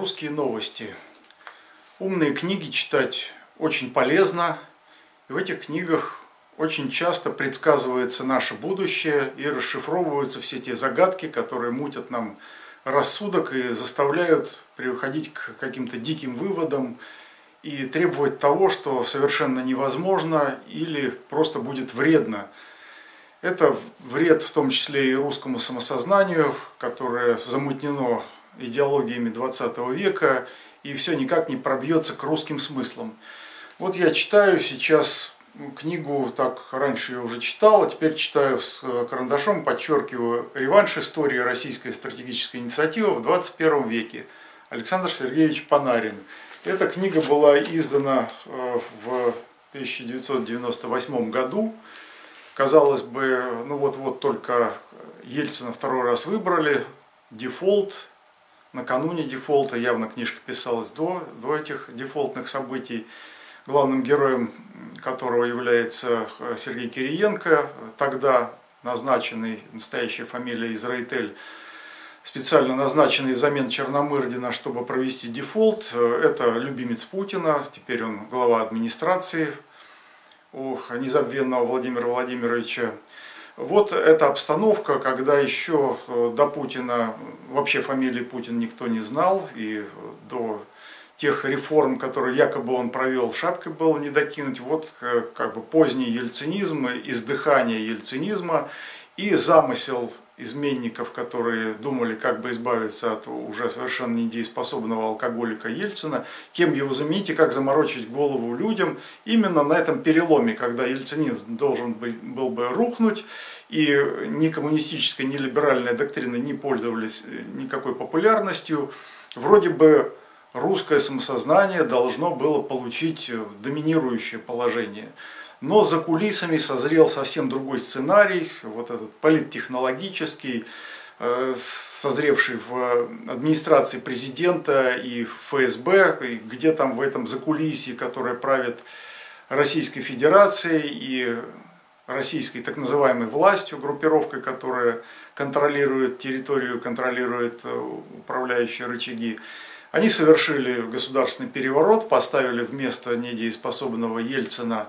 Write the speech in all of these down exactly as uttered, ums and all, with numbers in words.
Русские новости. Умные книги читать очень полезно. И в этих книгах очень часто предсказывается наше будущее и расшифровываются все те загадки, которые мутят нам рассудок и заставляют приходить к каким-то диким выводам и требовать того, что совершенно невозможно или просто будет вредно. Это вред в том числе и русскому самосознанию, которое замутнено идеологиями двадцатого века и все никак не пробьется к русским смыслам. Вот я читаю сейчас книгу, так раньше я уже читал, а теперь читаю с карандашом, подчеркиваю, «Реванш истории российской стратегической инициативы в двадцать первом веке». Александр Сергеевич Панарин. Эта книга была издана в тысяча девятьсот девяносто восьмом году. Казалось бы, ну вот-вот только Ельцина второй раз выбрали, дефолт, накануне дефолта, явно книжка писалась до, до этих дефолтных событий, главным героем которого является Сергей Кириенко, тогда назначенный, настоящая фамилия Израитель, специально назначенный взамен Черномырдина, чтобы провести дефолт. Это любимец Путина, теперь он глава администрации у незабвенного Владимира Владимировича. Вот эта обстановка, когда еще до Путина вообще фамилии Путин никто не знал, и до тех реформ, которые якобы он провел, шапкой было не докинуть. Вот как бы поздний ельцинизм, издыхание ельцинизма и замысел изменников, которые думали, как бы избавиться от уже совершенно недееспособного алкоголика Ельцина, кем его заменить и как заморочить голову людям. Именно на этом переломе, когда ельцинизм должен был бы рухнуть, и ни коммунистическая, ни либеральная доктрины не пользовались никакой популярностью, вроде бы русское самосознание должно было получить доминирующее положение. Но за кулисами созрел совсем другой сценарий, вот этот политтехнологический, созревший в администрации президента и в эф эс бэ, и где там в этом закулисье, которое правит Российской Федерацией и российской так называемой властью, группировкой, которая контролирует территорию, контролирует управляющие рычаги. Они совершили государственный переворот, поставили вместо недееспособного Ельцина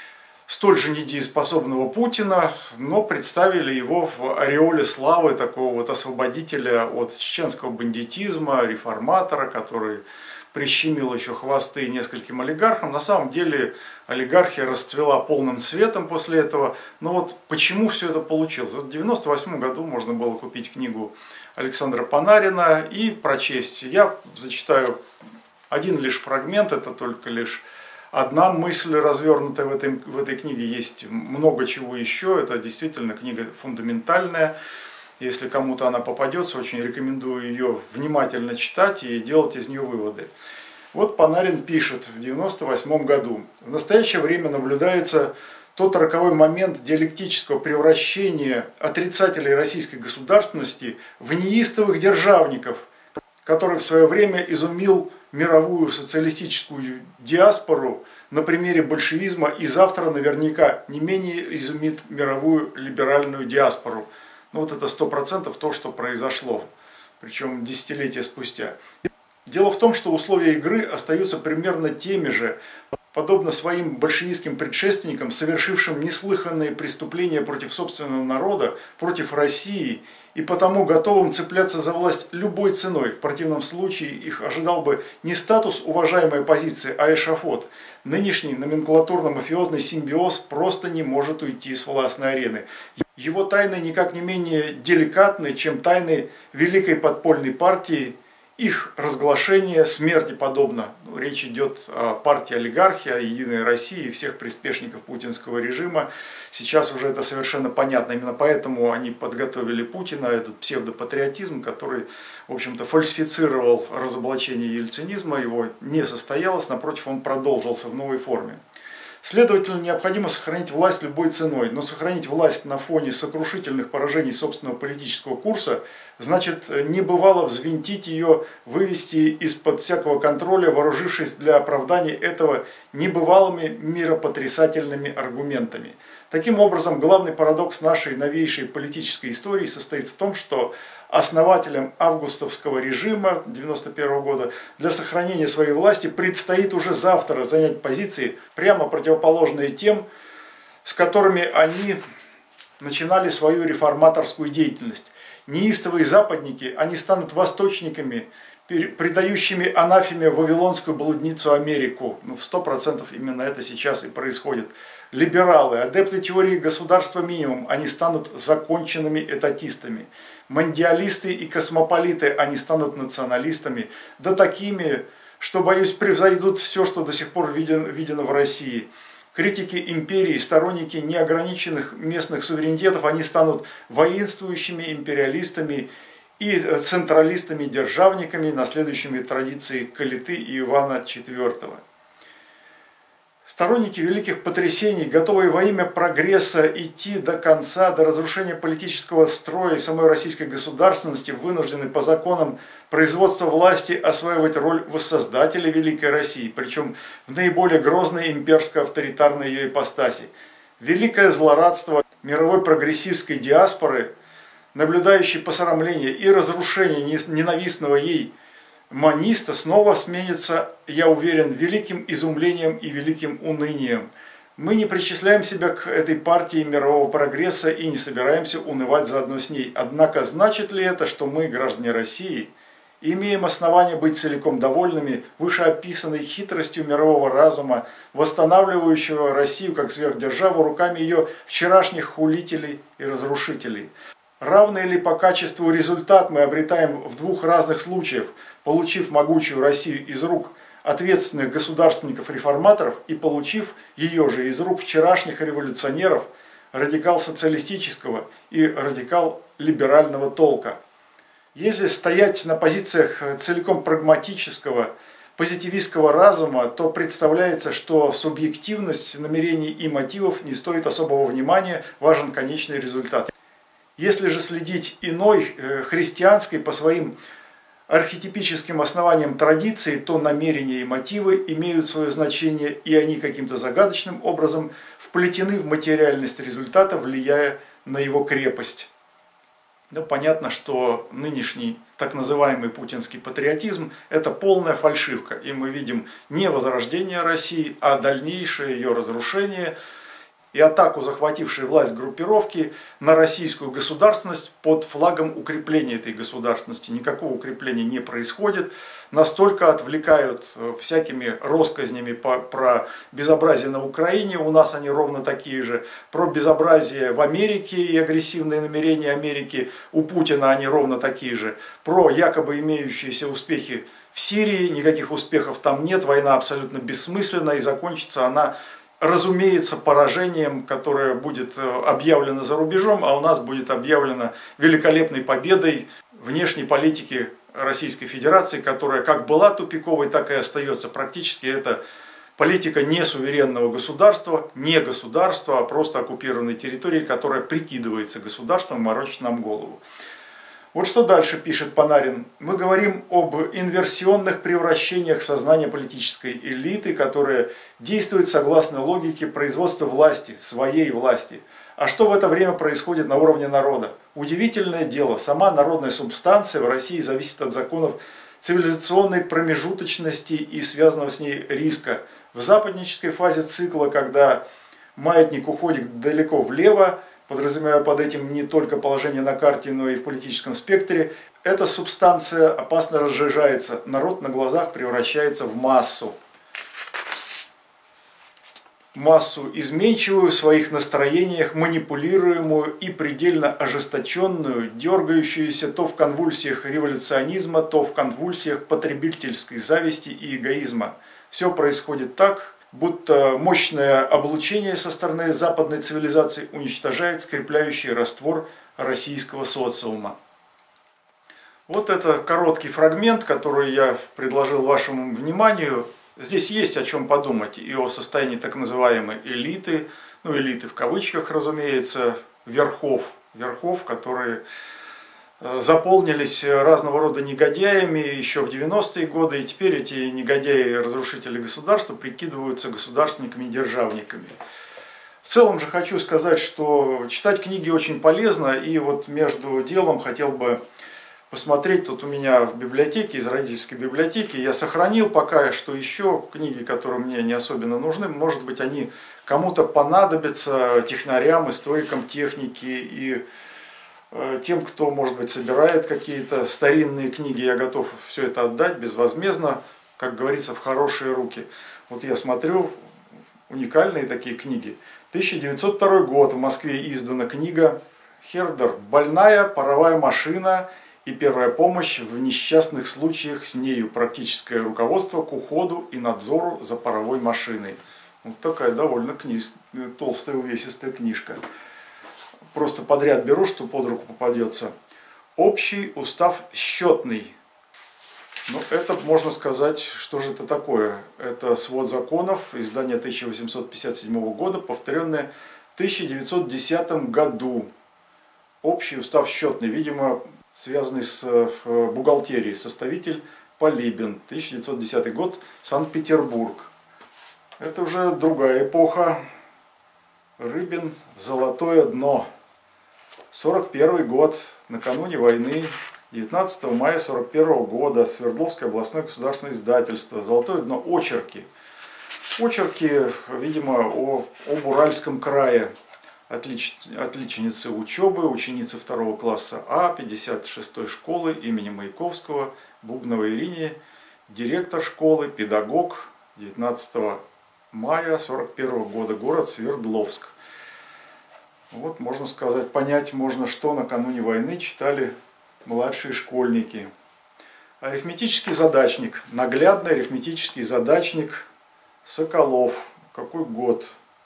столь же недееспособного Путина, но представили его в ореоле славы такого вот освободителя от чеченского бандитизма, реформатора, который прищемил еще хвосты нескольким олигархам. На самом деле олигархия расцвела полным цветом после этого. Но вот почему все это получилось? Вот в девяносто восьмом году можно было купить книгу Александра Панарина и прочесть. Я зачитаю один лишь фрагмент, это только лишь одна мысль, развернутая в этой, в этой книге. Есть много чего еще. Это действительно книга фундаментальная. Если кому-то она попадется, очень рекомендую ее внимательно читать и делать из нее выводы. Вот Панарин пишет в девяносто восьмом году. В настоящее время наблюдается тот роковой момент диалектического превращения отрицателей российской государственности в неистовых державников, который в свое время изумил мировую социалистическую диаспору на примере большевизма и завтра наверняка не менее изумит мировую либеральную диаспору. Ну вот это сто процентов то, что произошло, причем десятилетия спустя. Дело в том, что условия игры остаются примерно теми же, подобно своим большевистским предшественникам, совершившим неслыханные преступления против собственного народа, против России, и потому готовым цепляться за власть любой ценой. В противном случае их ожидал бы не статус уважаемой оппозиции, а эшафот. Нынешний номенклатурно-мафиозный симбиоз просто не может уйти с властной арены. Его тайны никак не менее деликатны, чем тайны великой подпольной партии. Их разглашение смерти подобно. Речь идет о партии олигархии, о Единой России и всех приспешников путинского режима. Сейчас уже это совершенно понятно. Именно поэтому они подготовили Путина, этот псевдопатриотизм, который, в общем-то, фальсифицировал разоблачение ельцинизма. Его не состоялось, напротив, он продолжился в новой форме. Следовательно, необходимо сохранить власть любой ценой, но сохранить власть на фоне сокрушительных поражений собственного политического курса значит небывало взвинтить ее, вывести из-под всякого контроля, вооружившись для оправдания этого небывалыми миропотрясательными аргументами. Таким образом, главный парадокс нашей новейшей политической истории состоит в том, что основателям августовского режима девяносто первого года для сохранения своей власти предстоит уже завтра занять позиции, прямо противоположные тем, с которыми они начинали свою реформаторскую деятельность. Неистовые западники, они станут восточниками, предающими анафеме вавилонскую блудницу Америку. Ну, в сто процентов именно это сейчас и происходит. Либералы, адепты теории государства минимум, они станут законченными этатистами. Мандиалисты и космополиты, они станут националистами, да такими, что, боюсь, превзойдут все, что до сих пор видено, видено в России. Критики империи, сторонники неограниченных местных суверенитетов, они станут воинствующими империалистами и централистами-державниками, наследующими традиции Калиты и Ивана четвёртого. Сторонники великих потрясений, готовые во имя прогресса идти до конца, до разрушения политического строя и самой российской государственности, вынуждены по законам производства власти осваивать роль воссоздателя Великой России, причем в наиболее грозной имперско-авторитарной ее ипостаси. Великое злорадство мировой прогрессистской диаспоры, наблюдающей посрамление и разрушение ненавистного ей маниста, снова сменится, я уверен, великим изумлением и великим унынием. Мы не причисляем себя к этой партии мирового прогресса и не собираемся унывать заодно с ней. Однако значит ли это, что мы, граждане России, имеем основания быть целиком довольными вышеописанной хитростью мирового разума, восстанавливающего Россию как сверхдержаву руками ее вчерашних хулителей и разрушителей? Равный ли по качеству результат мы обретаем в двух разных случаях, получив могучую Россию из рук ответственных государственников-реформаторов и получив ее же из рук вчерашних революционеров, радикал-социалистического и радикал-либерального толка? Если стоять на позициях целиком прагматического, позитивистского разума, то представляется, что субъективность намерений и мотивов не стоит особого внимания, важен конечный результат. Если же следить иной, христианской, по своим архетипическим основаниям традиции, то намерения и мотивы имеют свое значение, и они каким-то загадочным образом вплетены в материальность результата, влияя на его крепость. Но понятно, что нынешний так называемый путинский патриотизм – это полная фальшивка, и мы видим не возрождение России, а дальнейшее ее разрушение и атаку захватившей власть группировки на российскую государственность под флагом укрепления этой государственности. Никакого укрепления не происходит. Настолько отвлекают всякими россказнями про безобразие на Украине, у нас они ровно такие же. Про безобразие в Америке и агрессивные намерения Америки, у Путина они ровно такие же. Про якобы имеющиеся успехи в Сирии, никаких успехов там нет, война абсолютно бессмысленна и закончится она, разумеется, поражением, которое будет объявлено за рубежом, а у нас будет объявлено великолепной победой внешней политики Российской Федерации, которая как была тупиковой, так и остается. Практически это политика не суверенного государства, не государства, а просто оккупированной территории, которая прикидывается государством, морочит нам голову. Вот что дальше пишет Панарин. Мы говорим об инверсионных превращениях сознания политической элиты, которая действует согласно логике производства власти, своей власти. А что в это время происходит на уровне народа? Удивительное дело, сама народная субстанция в России зависит от законов цивилизационной промежуточности и связанного с ней риска. В западнической фазе цикла, когда маятник уходит далеко влево, подразумевая под этим не только положение на карте, но и в политическом спектре, эта субстанция опасно разжижается, народ на глазах превращается в массу. Массу изменчивую в своих настроениях, манипулируемую и предельно ожесточенную, дергающуюся то в конвульсиях революционизма, то в конвульсиях потребительской зависти и эгоизма. Все происходит так, будто мощное облучение со стороны западной цивилизации уничтожает скрепляющий раствор российского социума. Вот это короткий фрагмент, который я предложил вашему вниманию. Здесь есть о чем подумать и о состоянии так называемой элиты, ну элиты в кавычках, разумеется, верхов, верхов, которые заполнились разного рода негодяями еще в девяностые годы, и теперь эти негодяи-разрушители государства прикидываются государственниками-державниками. В В целом же хочу сказать, что читать книги очень полезно, и вот между делом хотел бы посмотреть, тут у меня в библиотеке, из родительской библиотеки, я сохранил пока что еще книги, которые мне не особенно нужны, может быть они кому-то понадобятся, технарям, историкам техники и э, тем, кто, может быть, собирает какие-то старинные книги, я готов все это отдать безвозмездно, как говорится, в хорошие руки. Вот я смотрю, уникальные такие книги. тысяча девятьсот второй год, в Москве издана книга Хердер «Больная паровая машина и первая помощь в несчастных случаях с нею. Практическое руководство к уходу и надзору за паровой машиной». Вот такая довольно книж... толстая увесистая книжка. Просто подряд беру, что под руку попадется. Общий устав счетный. Ну, это можно сказать, что же это такое. Это свод законов, издание тысяча восемьсот пятьдесят седьмого года, повторенное в тысяча девятьсот десятом году. Общий устав счетный, видимо, связанный с бухгалтерией. Составитель Полибин, тысяча девятьсот десятый год, Санкт-Петербург. Это уже другая эпоха. Рыбин «Золотое дно». сорок первый год, накануне войны, девятнадцатого мая сорок первого года, Свердловское областное государственное издательство, «Золотое дно», очерки. Очерки, видимо, о, об Уральском крае. Отлич, отличницы учебы, ученицы второго класса А, пятьдесят шестой школы имени Маяковского, Бубновой Ирине, директор школы, педагог, девятнадцатого мая сорок первого года, город Свердловск. Вот, можно сказать, понять можно, что накануне войны читали младшие школьники. Арифметический задачник, наглядный арифметический задачник Соколов. Какой год?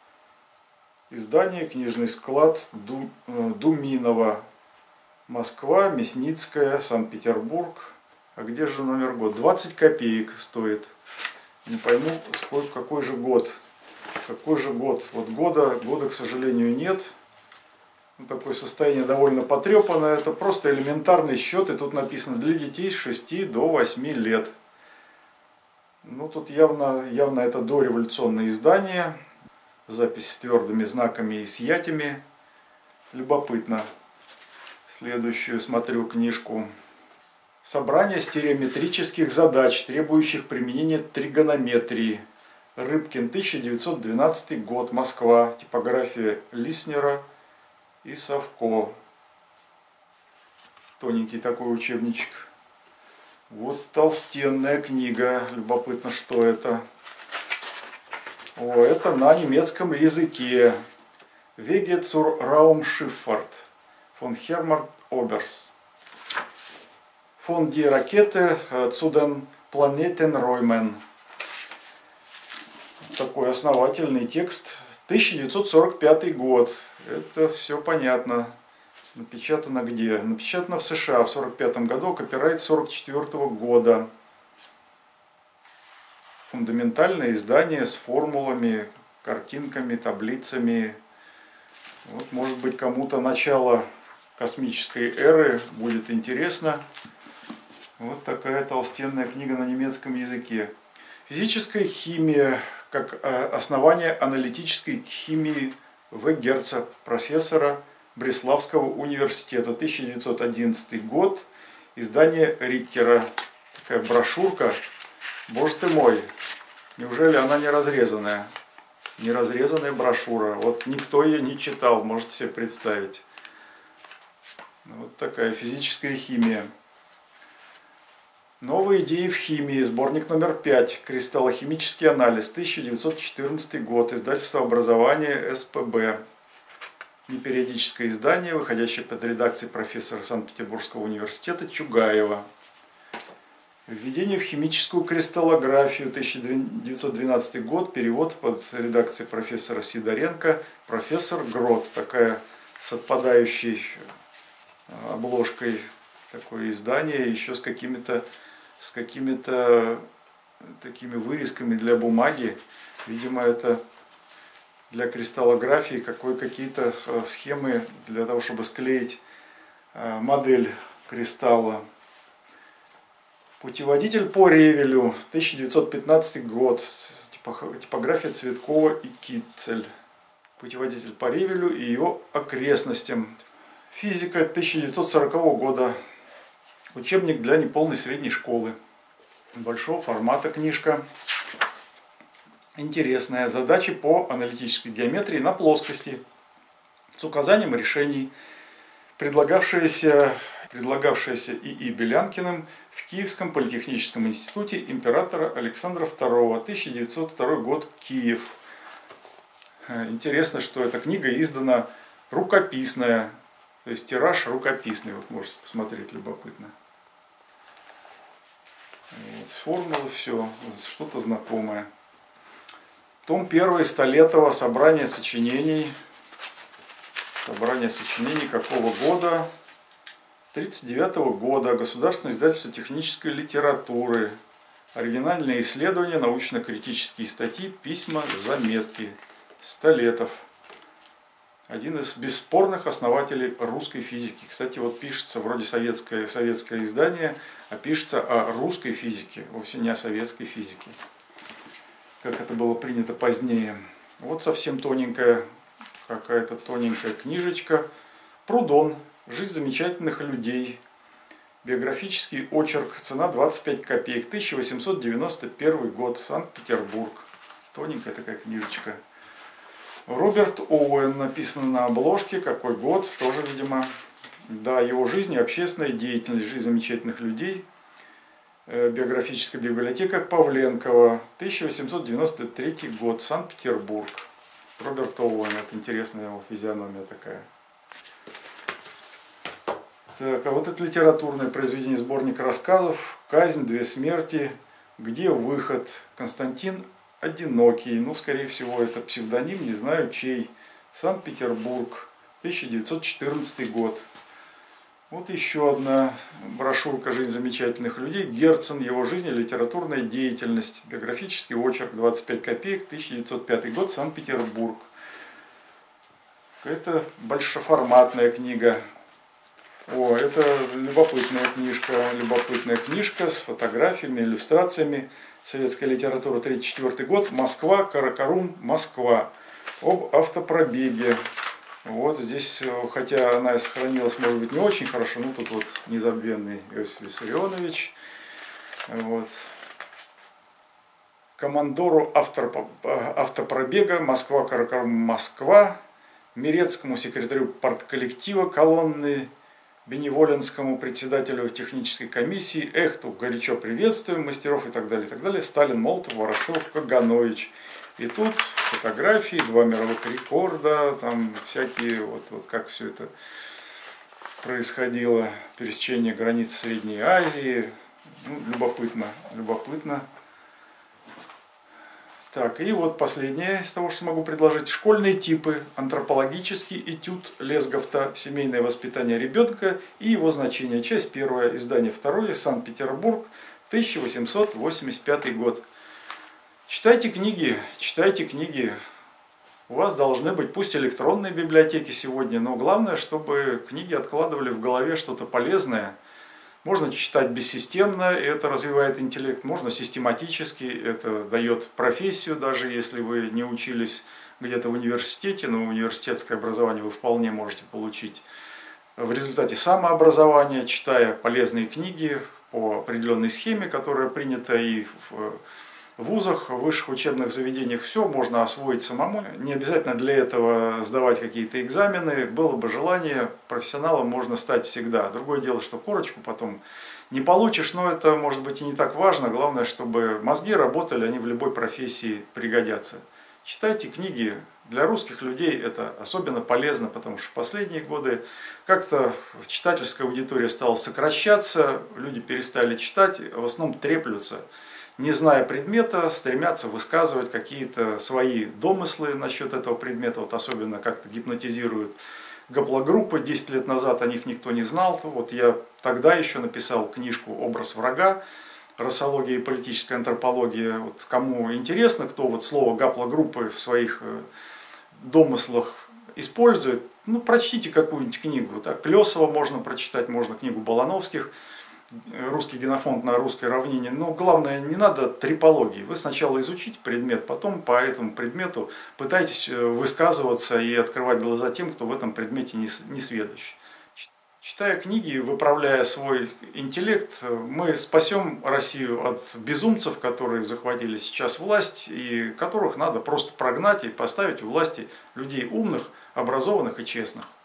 Издание «Книжный склад» Думинова. Москва, Мясницкая, Санкт-Петербург. А где же номер год? двадцать копеек стоит. Не пойму, сколько, какой же год. Какой же год? Вот года, года, к сожалению, нет. Ну, такое состояние довольно потрепанное. Это просто элементарный счет. И тут написано для детей с шести до восьми лет. Ну, тут явно, явно это дореволюционное издание. Запись с твердыми знаками и с ятями. Любопытно. Следующую смотрю книжку. Собрание стереометрических задач, требующих применения тригонометрии. Рыбкин, тысяча девятьсот двенадцатый год, Москва. Типография Лиснера и Совко. Тоненький такой учебничек. Вот толстенная книга. Любопытно, что это. О, это на немецком языке. Wege zur Raumschifffahrt von Hermann Oberst. Von die Rakete zu den Planetenräumen. Такой основательный текст. тысяча девятьсот сорок пятый год. Это все понятно. Напечатано где? Напечатано в США в сорок пятом году, копирайт сорок четвёртого года. Фундаментальное издание с формулами, картинками, таблицами. Вот, может быть, кому-то начало космической эры будет интересно. Вот такая толстенная книга на немецком языке. Физическая химия как основание аналитической химии В. Герца, профессора Бреславского университета, тысяча девятьсот одиннадцатый год, издание Риккера. Такая брошюрка. Боже ты мой, неужели она не разрезанная? Неразрезанная брошюра. Вот никто ее не читал, можете себе представить. Вот такая физическая химия. Новые идеи в химии. Сборник номер пять. Кристаллохимический анализ. тысяча девятьсот четырнадцатый год. Издательство «Образование», СПБ. Непериодическое издание, выходящее под редакцией профессора Санкт-Петербургского университета Чугаева. Введение в химическую кристаллографию. тысяча девятьсот двенадцатый год. Перевод под редакцией профессора Сидоренко. Профессор Грот. Такая с отпадающей обложкой. Такое издание. Еще с какими-то с какими-то такими вырезками для бумаги. Видимо, это для кристаллографии какие-то схемы для того, чтобы склеить модель кристалла. Путеводитель по Ревелю, тысяча девятьсот пятнадцатый год, типография Цветкова и Китцель. Путеводитель по Ревелю и его окрестностям. Физика тысяча девятьсот сорокового года. Учебник для неполной средней школы. Большого формата книжка. Интересная. Задачи по аналитической геометрии на плоскости. С указанием решений. Предлагавшиеся, предлагавшиеся И И Белянкиным в Киевском политехническом институте императора Александра второго. тысяча девятьсот второй год. Киев. Интересно, что эта книга издана рукописная. То есть тираж рукописный. Вот можете посмотреть, любопытно. Вот, формулы, все, что-то знакомое. Том первый Столетова. Собрание сочинений. Собрание сочинений какого года? тридцать девятого года. Государственное издательство технической литературы. Оригинальные исследования, научно-критические статьи, письма, заметки. Столетов. Один из бесспорных основателей русской физики. Кстати, вот пишется вроде советское, советское издание, а пишется о русской физике, вовсе не о советской физике, как это было принято позднее. Вот совсем тоненькая, какая-то тоненькая книжечка. Прудон. Жизнь замечательных людей. Биографический очерк. Цена двадцать пять копеек. тысяча восемьсот девяносто первый год. Санкт-Петербург. Тоненькая такая книжечка. Роберт Оуэн, написано на обложке, какой год, тоже, видимо, да, его жизнь и общественная деятельность, жизнь замечательных людей, биографическая библиотека Павленкова, тысяча восемьсот девяносто третий год, Санкт-Петербург. Роберт Оуэн, это интересная его физиономия такая. Так, а вот это литературное произведение, сборник рассказов, «Казнь, две смерти», «Где выход», Константин Одинокий, ну, скорее всего, это псевдоним, не знаю чей. Санкт-Петербург, тысяча девятьсот четырнадцатый год. Вот еще одна брошюрка «Жизнь замечательных людей». Герцен, его жизнь и литературная деятельность. Биографический очерк, двадцать пять копеек, тысяча девятьсот пятый год, Санкт-Петербург. Какая-то большеформатная книга. О, это любопытная книжка, любопытная книжка с фотографиями, иллюстрациями. Советская литература, тридцать четвёртый год, Москва, Каракарум, Москва. Об автопробеге. Вот здесь, хотя она сохранилась, может быть, не очень хорошо, но тут вот незабвенный Иосиф Виссарионович. Вот. Командору автопробега, Москва, Каракарум, Москва. Мирецкому секретарю партколлектива колонны, Беневолинскому председателю технической комиссии, Эхту горячо приветствуем мастеров и так далее, и так далее. Сталин, Молотов, Ворошилов, Каганович. И тут фотографии, два мировых рекорда, там всякие, вот, вот как все это происходило, пересечение границ Средней Азии. Ну, любопытно, любопытно. Так, и вот последнее из того, что могу предложить. Школьные типы. Антропологический этюд Лесговта. Семейное воспитание ребенка и его значение. Часть первая. Издание второе. Санкт-Петербург. тысяча восемьсот восемьдесят пятый год. Читайте книги. Читайте книги. У вас должны быть, пусть электронные библиотеки сегодня, но главное, чтобы книги откладывали в голове что-то полезное. Можно читать бессистемно, и это развивает интеллект. Можно систематически, это дает профессию, даже если вы не учились где-то в университете, но университетское образование вы вполне можете получить в результате самообразования, читая полезные книги по определенной схеме, которая принята и в вузах, в высших учебных заведениях. Все можно освоить самому. Не обязательно для этого сдавать какие-то экзамены. Было бы желание, профессионалом можно стать всегда. Другое дело, что корочку потом не получишь, но это может быть и не так важно. Главное, чтобы мозги работали, они в любой профессии пригодятся. Читайте книги. Для русских людей это особенно полезно, потому что в последние годы как-то читательская аудитория стала сокращаться, люди перестали читать, в основном треплются. Не зная предмета, стремятся высказывать какие-то свои домыслы насчет этого предмета. Вот особенно как-то гипнотизируют гаплогруппы. десять лет назад о них никто не знал. Вот я тогда еще написал книжку «Образ врага. Расология и политическая антропология». Вот кому интересно, кто вот слово гаплогруппы в своих домыслах использует, ну прочтите какую-нибудь книгу. Так, Клесова можно прочитать, можно книгу Балановских. русский генофонд на русской равнине. Но главное, не надо трипологии. Вы сначала изучите предмет, потом по этому предмету пытайтесь высказываться и открывать глаза тем, кто в этом предмете не сведущ. Читая книги, выправляя свой интеллект, мы спасем Россию от безумцев, которые захватили сейчас власть, и которых надо просто прогнать и поставить у власти людей умных, образованных и честных.